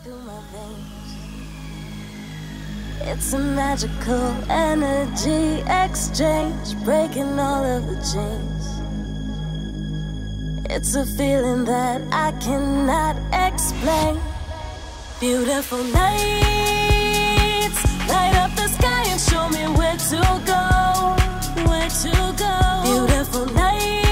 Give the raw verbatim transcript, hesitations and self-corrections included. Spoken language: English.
through my veins. It's a magical energy exchange, breaking all of the chains. It's a feeling that I cannot explain. Beautiful nights, light up the sky and show me where to go, where to go. Beautiful nights.